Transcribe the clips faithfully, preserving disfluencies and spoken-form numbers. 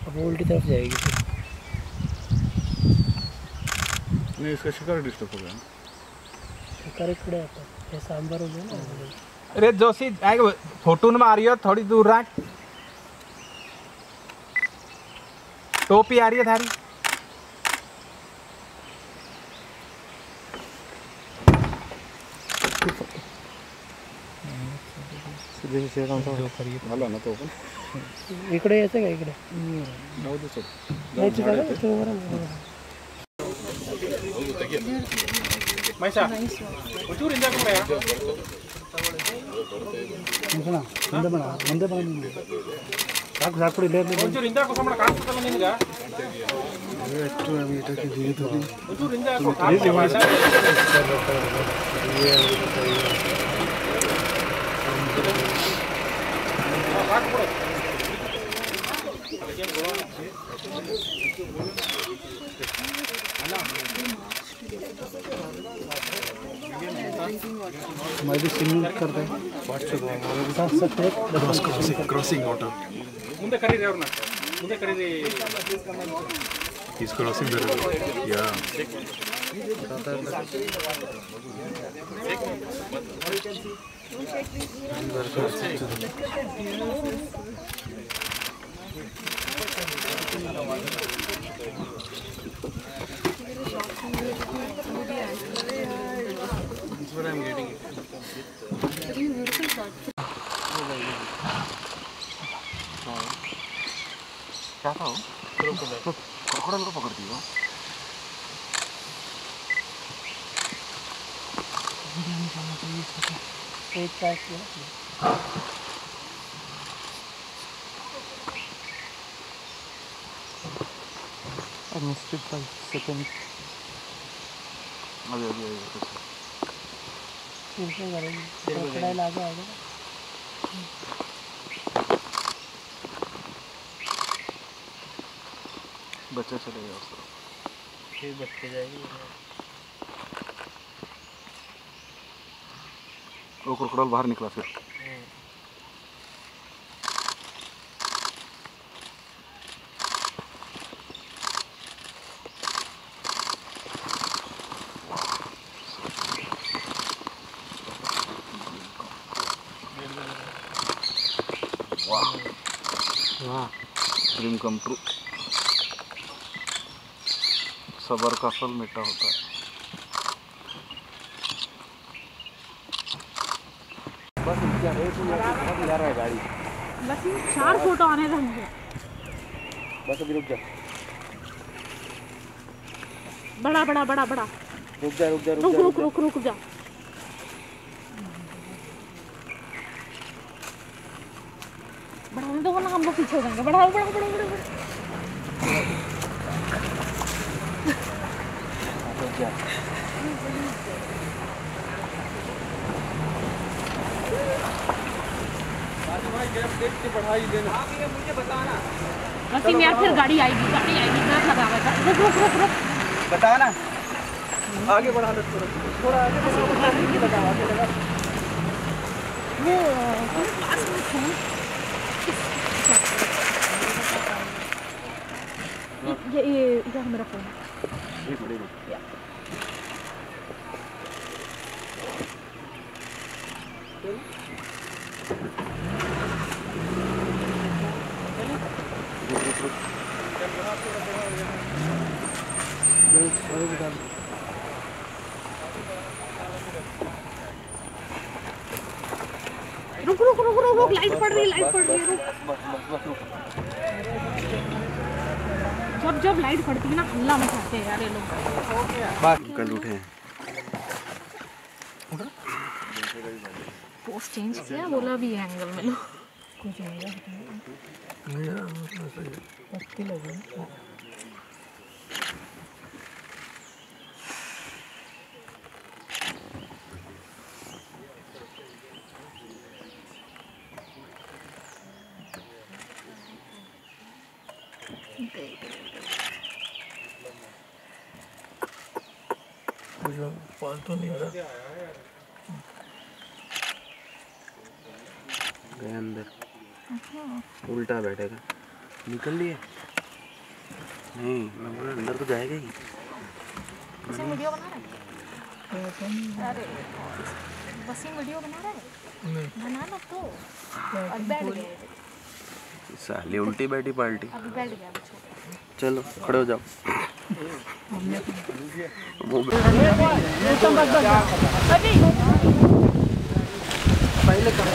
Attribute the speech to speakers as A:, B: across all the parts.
A: अब वो उल्टी तरफ जाएगी फिर।
B: नहीं इसका शिकार डिस्टर्ब हो गया।
A: शिकार इकडे आता हे सांबर हो गया ना।
C: अरे जोशी आएगा फोटो में आ रही हो थोड़ी दूर रख। टोपी आ रही है थारी।
B: सीधे से कौन सा जो खरीद वाला ना तो अपन
A: इकडे यायचं का इकडे
B: जाऊ दे सर
A: नाही तिकडे तो बरं
C: मैसा उचूर इंजा को या
A: मुसना ಮುಂದೆ ಬಣ ಮುಂದೆ ಬಣ ಸಾಕು ಸಾಕು ಕೊಡಿ ले ले
C: उचूर इंजा को समण काट तो नहीं निगा
B: ये एक्टर अभी तक जीवित हो
C: उचूर इंजा को काट ये मैसा ये काट पड़ो लेकिन बोलो
B: मैं भी स्विमिंग करता है व्हाट्सएप
A: साथ साथ
B: क्रॉसिंग क्रॉसिंग वाटर
C: ಮುಂದೆ ಕರೀರಿ ಅವ್ರನ್ನ ಮುಂದೆ ಕರೀರಿ
B: He's crossing the river. Yeah. That's what I'm getting.
C: क्या था वो? क्रोकोडाइल को पकड़ती हो?
A: एक pack I missed it by seconds.
C: अभी अभी अभी
A: फिर से करेंगे क्रोकोडाइल आगे आएगा
C: बच्चे चले गए उसको
A: फिर बच्चे जाएगी
C: वो क्रोकोडाइल बाहर निकला फिर वाह वाह ड्रीम कम ट्रू सबर का फल मीठा होता है बस क्या है तू बहुत ले रहा है गाड़ी
D: बस चार फोटो आने देंगे
C: बस अभी रुक जा
D: बड़ा बड़ा बड़ा बड़ा
C: रुक जा रुक जा
D: रुक रुक रुक रुक जा बढ़ाने दो ना हम लोग पीछे हो जाएंगे बढ़ाओ बढ़ाओ बढ़ाओ बढ़ाओ
C: रुक जा देख के बढ़ाई देना आप ये मुझे बताना
D: वसीम यार फिर गाड़ी आएगी गाड़ी आएगी ब्रेक लगावेगा रुक रुक रुक रुक
C: बता ना आगे बढ़ा लो थोड़ा थोड़ा आगे बढ़ा आगे लगा आगे लगा
D: वो पास में फोन ये ये इधर मेरा फोन
C: ये पड़ेगा
D: रुक रुक रुक रुक रुक लाइट पड़ रही लाइट पड़ रही रुक जब जब लाइट पड़ती है ना हल्ला मचाते हैं यार ये लोग
C: बात कल उठे हैं
D: पोस्ट चेंज किया बोला भी एंगल में लो कुछ नहीं
A: पत्ती लगी पालतू नहीं रहा
C: गए अंदर उल्टा बैठेगा निकल लिए नहीं अंदर तो जाएगा ही।
D: बस वीडियो बना रहा है। अरे बस वीडियो बना रहा है। नहीं बना ना तो अब बैठ गए।
C: साले उल्टी बैठी पाल्टी।
D: अभी बैठ गया बच्चों।
C: चलो खड़े हो जाओ।
A: पहले करो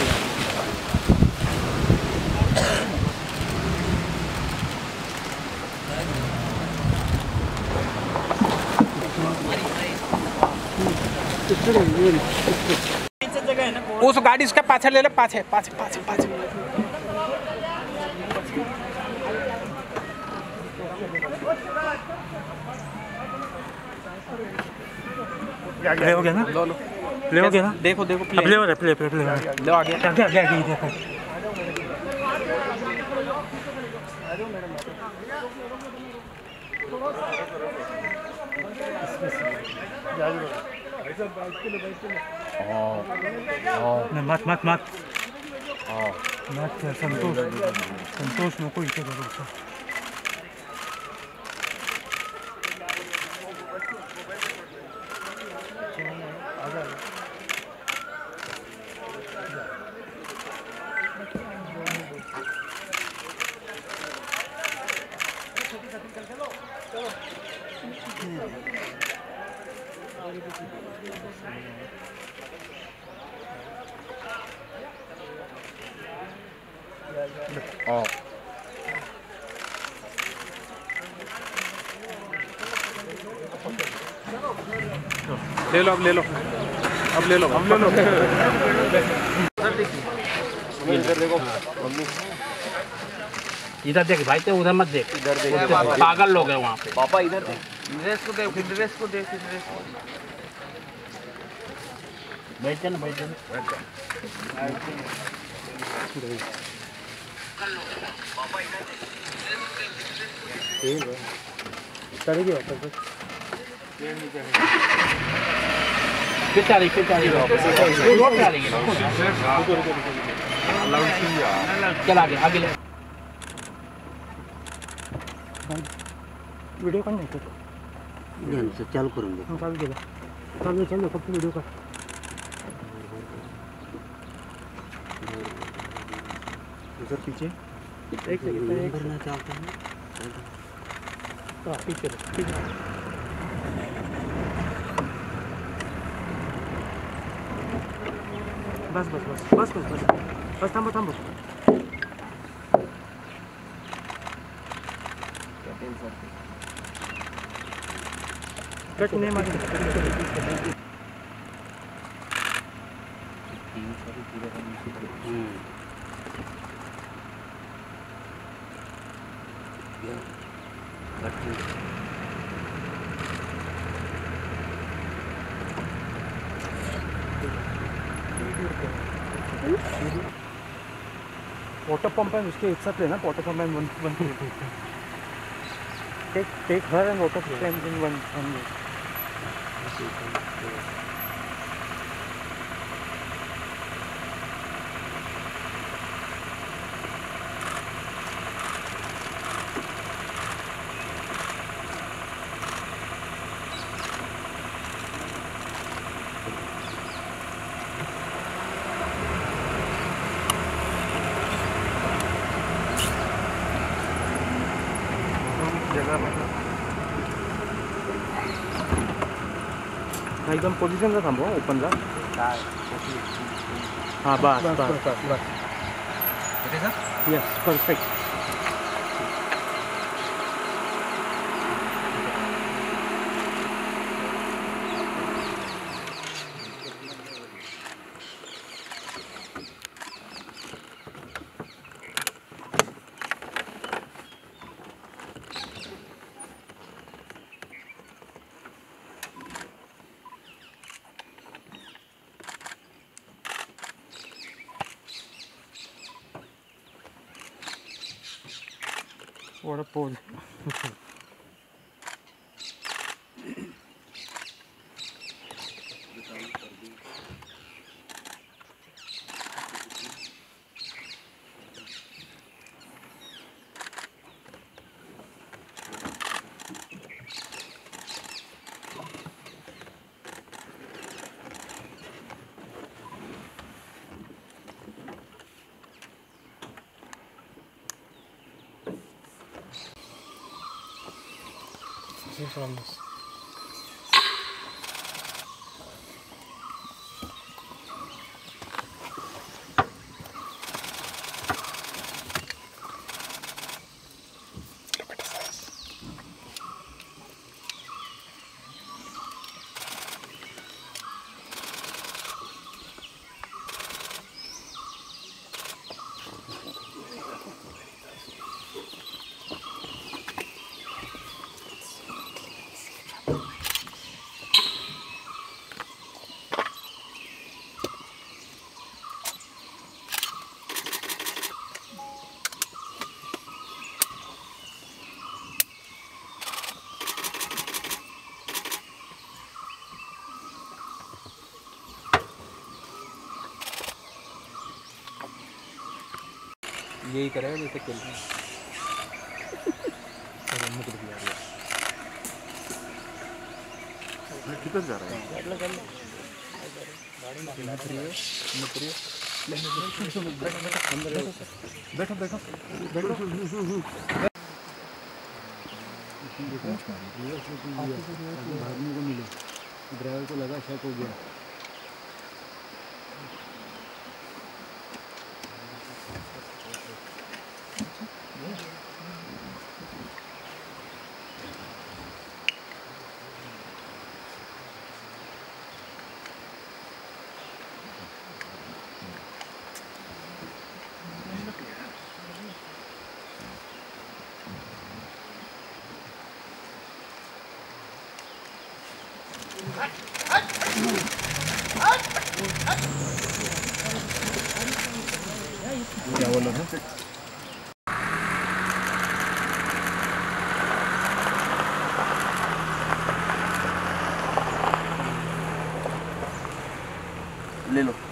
E: उस गाड़ी इसका पाछे ले ले, पाछे पाछे पाछे पाछे।
A: प्ले हो गया ना? प्ले हो गया ना?
E: देखो देखो
A: अब प्ले हो रहा है, प्ले प्ले प्ले हो रहा है।
E: लो आ गया।
A: आगे आगे आगे देखो। नहीं मत मत मत मत संतोष संतोष नको इथे करू।
E: ले लो अब ले लो अब ले लो अब ले लो।
C: इधर देखो
E: इधर देख भाई, तो उधर मत देख, इधर देख, पागल लोग हैं वहाँ पे।
C: पापा इधर ड्रेस को देख, ड्रेस को देख, ड्रेस को
E: बैठ ना बैठ ना।
A: चलेगी वापस
E: फिर चाली फिर चाली रोड पे आ रही है। चल आगे आगे ले।
A: वीडियो काढ नाही
C: से चालू करून दे।
A: चालू केलं चालू चालू फक्त व्हिडिओ काढ. इधर पीछे एक सेकंड एक
C: करना चाहता हूँ।
A: हाँ पीछे पीछे बस बस बस बस बस बस बस थांबो थांबो कट नहीं मार वाटर पंप है उसके एक साथ लेना water pump and one one take take her and water pump in one one एकदम पोझिशनला थांबव ओपनला हां बस बस बस yes perfect What a pose. See from this.
C: यही करेगा जैसे खेल रहे हैं।
B: किधर जा रहा है?
C: बैठो बैठो
A: भागने को मिले, ड्राइवर को लगा शक हो गया।
B: क्या बोल रहा था?
C: ले लो।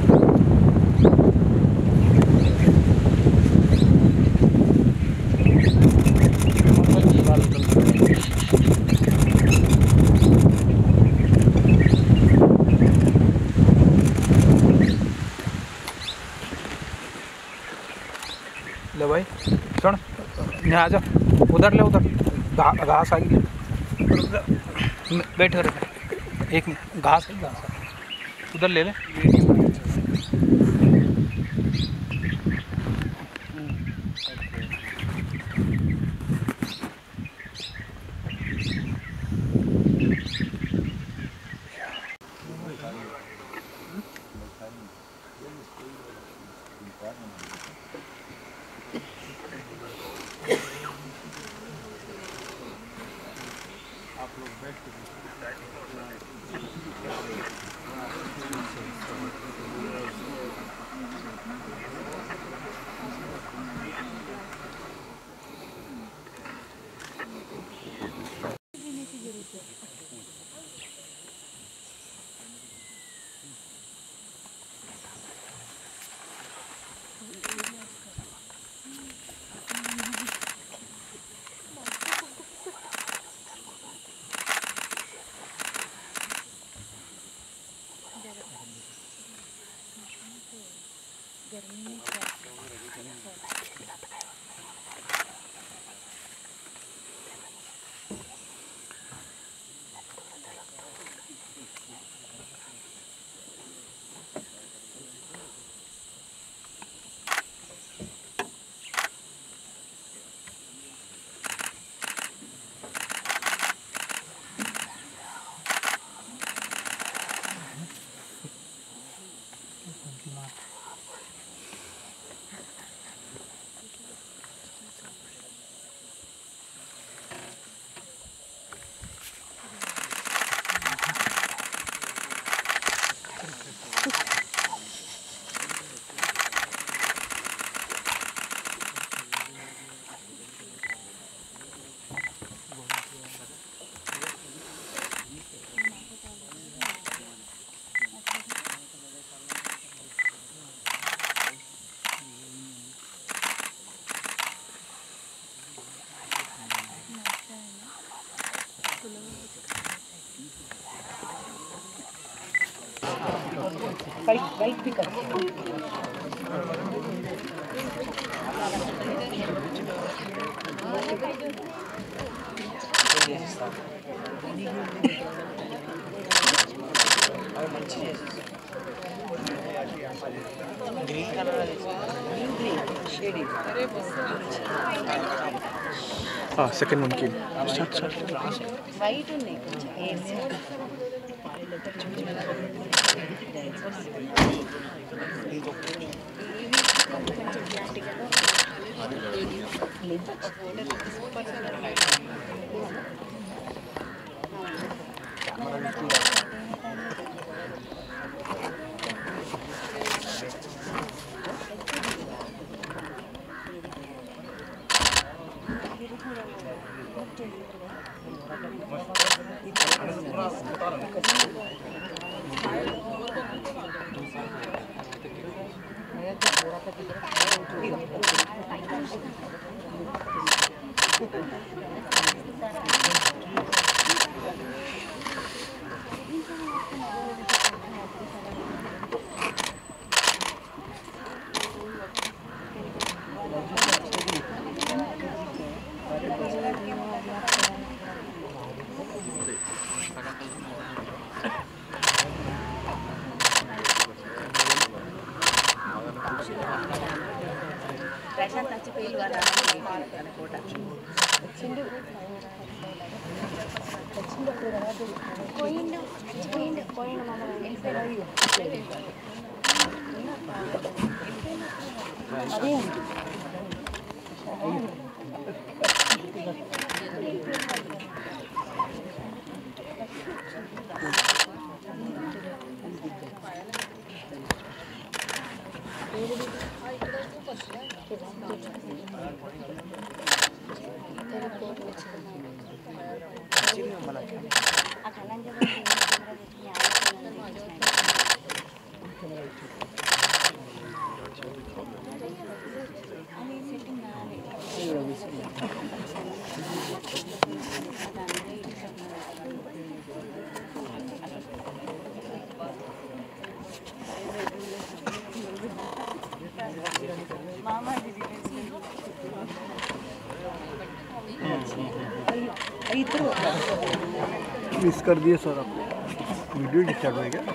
C: ले भाई सुन, यहाँ आ जा, उधर ले, उधर घा, घास आ गई, बैठ कर एक मिनट, घास है घास उधर ले ले।
F: बाइक बाइक भी कर
C: అవి మంచి చేసేసి green colour green green shading
B: second వన్కి
F: వైట్ ఉన్నాయి కొంచెం ప్రశాంత్ నచ్చిపోయి అనుకోట పోయిండు పోయిండు పోయిండు అదే
B: मिस कर दिए सर आपको वीडियो डिस्टर्ब हो गया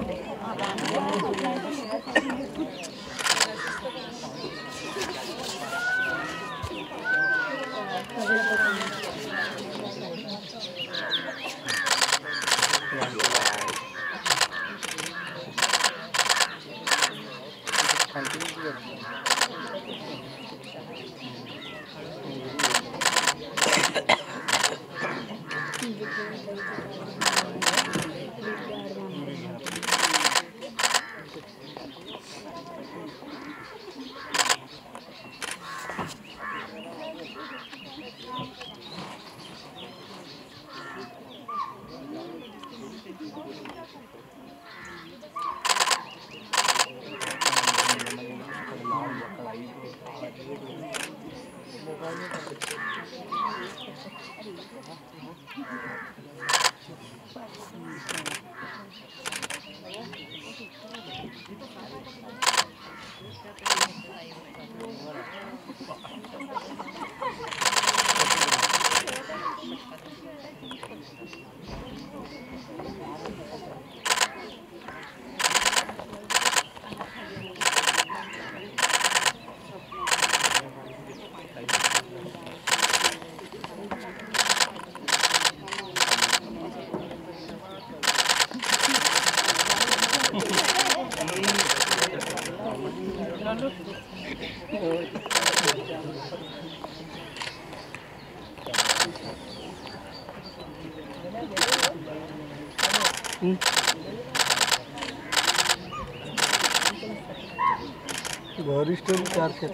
B: वरिष्ठ चार से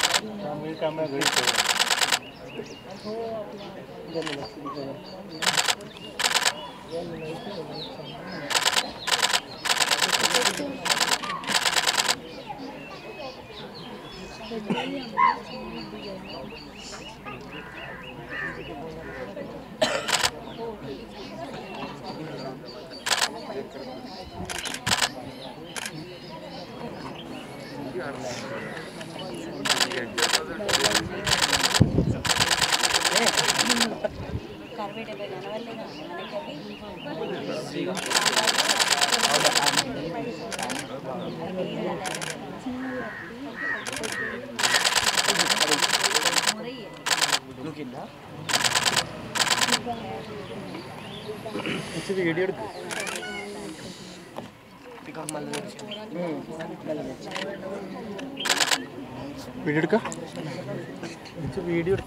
B: कैमरा गई
F: Carmen बेटे पे गाना वाले ना मैंने कभी
B: इसे वीडियो वीडियो का इसे वीडियो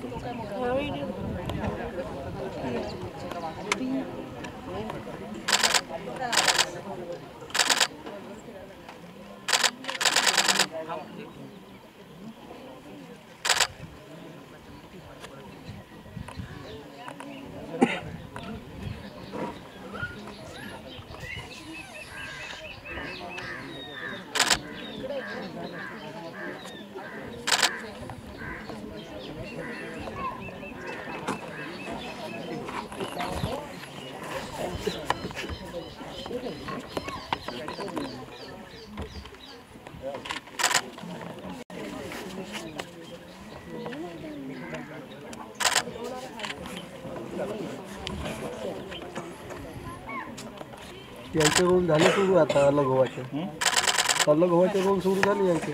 B: यांचे रोल झाले सुरू आता अलग व्हायचे अलग व्हायचे रोल सुरू झाले यांचे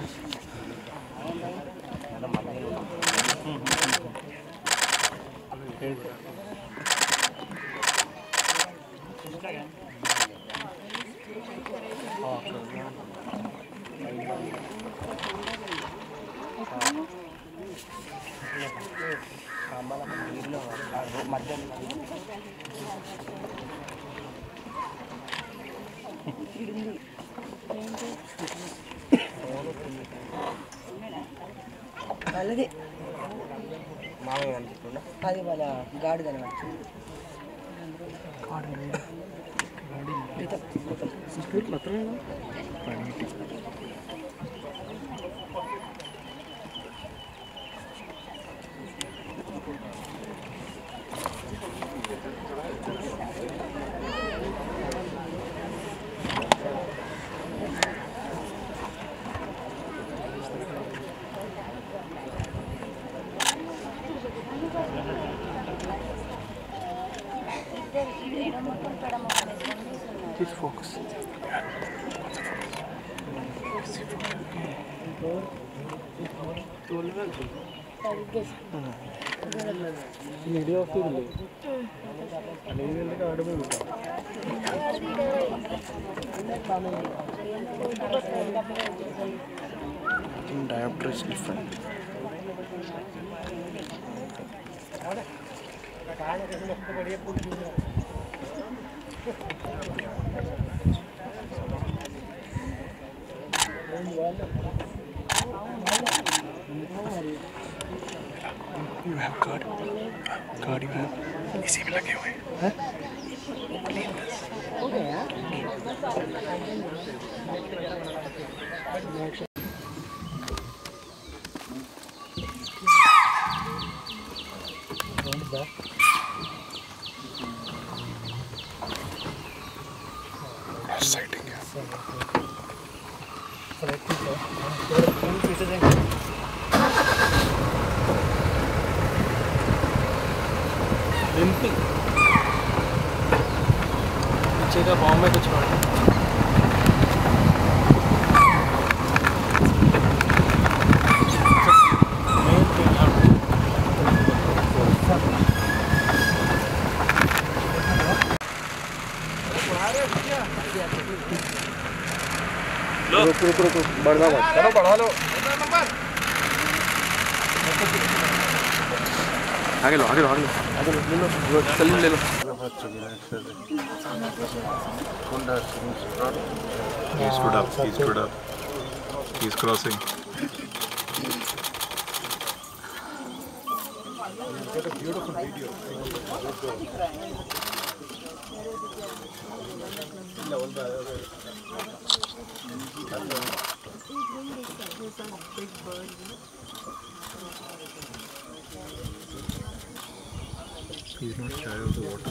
C: అలాగే మామయ్య కనిపిస్తుందా అది వాళ్ళ గాడి కనబడుతుంది
B: Please focus. Video of the diopter is different. You have card. Card you have. इसी में लगे हुए हैं. Clean this.
C: हो गया
B: Sighting है.
C: लिंपिंग पीछे का पाँव में कुछ पड़ा
B: रुक रुक रुक बढ़ना मत चलो बढ़ा लो आगे लो आगे लो आगे लो आगे लो ले लो सलीम ले लो
G: He stood up, he stood up. He's crossing.
B: Get a beautiful video.
G: He's not shy of the water.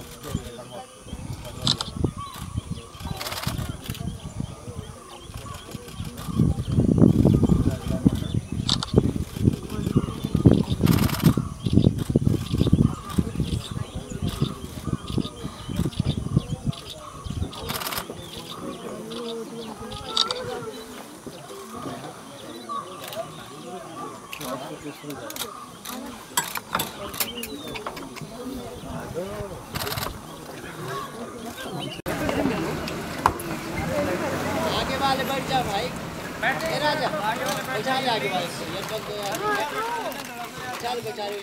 C: आगे वाले बैठ जा भाई, बैठ राजा, बैठा ले आगे वाले से, ये बंद चल बेचारे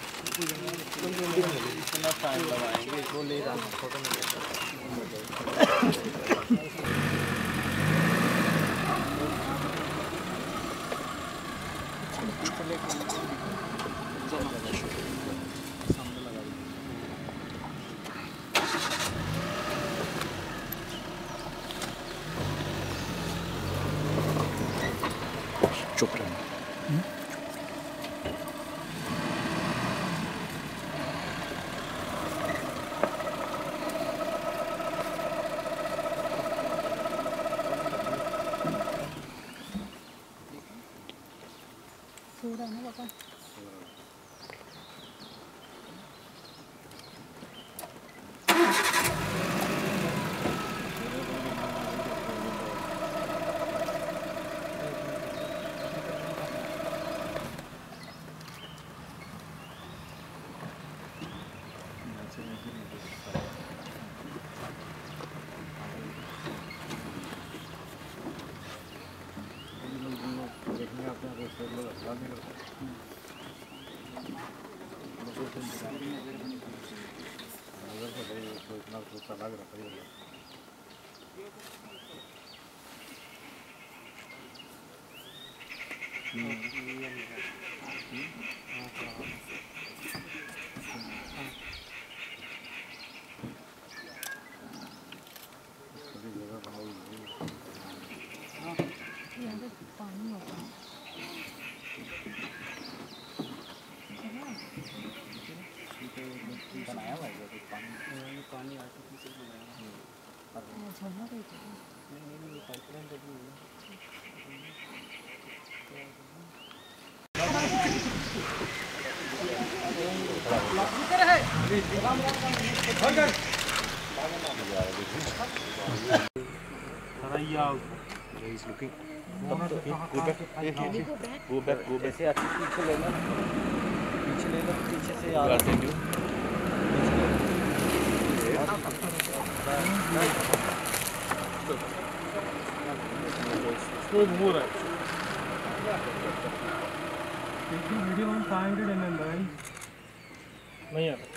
C: इतना टाइम लगाएंगे इसको ले जाना फोटो नहीं
B: चुप रहना।
D: सो रहा है ना पापा। पानी होगा
E: बनाया हुआ है पानी पानी आर्टिफिशियल बनाया
D: झरना कहीं
E: नहीं नहीं पाइपलाइन लगी हुई
G: He's looking. Go back. Go back. Go back.
C: ऐसे अच्छी पीछे ले लो, पीछे ले लो, पीछे से आ रहा है।
A: Video on five hundred millimeter right?
C: नहीं आता।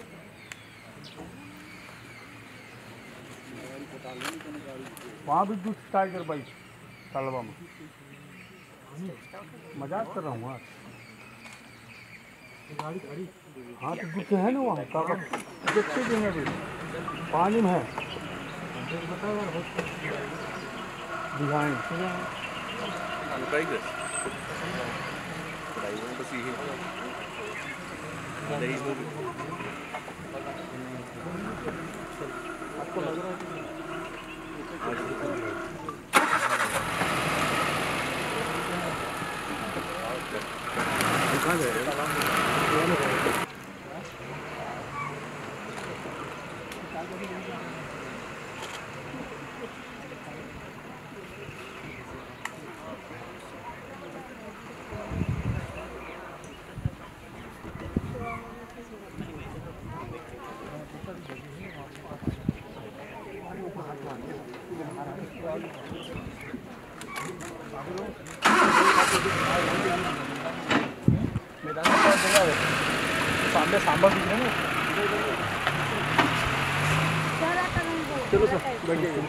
A: वहाँ भी कुछ टाइगर बाइक तलवा में मजाक कर रहा हूँ यार। हाँ तो दुख है ना वहाँ का देखते भी हैं अभी पानी में है design
G: Like this. But I want to see him. There is no.
A: आपको लग रहा है दिखा दे मैदान का जगह है सामने सांबा भी है ना। चलो सर बैठ जाइए।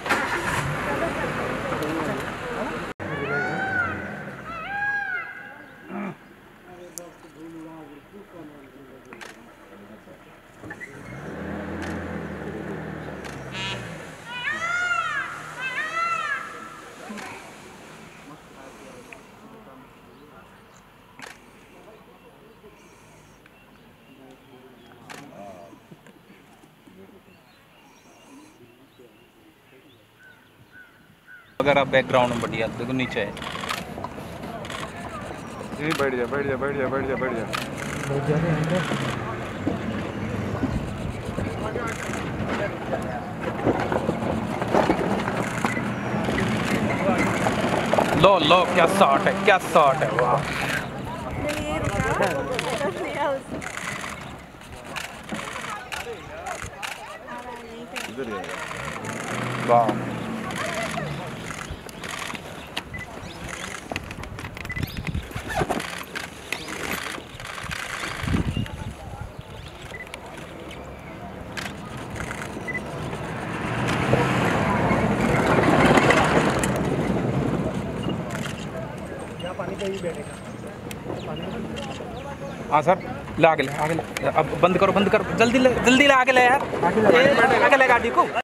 E: अगर आप बैकग्राउंड में बढ़िया देखो नीचे है
G: जी बैठ जा बैठ जा बैठ जा बैठ जा बैठ जा
A: बहुत ज़्यादा
E: लो लो क्या शॉट है क्या शॉट है वाह।
H: वाह हाँ सर ला आगे ले आगे ले अब बंद करो बंद करो जल्दी ले जल्दी ले आगे ले यार आगे ले आगे ले गाड़ी को।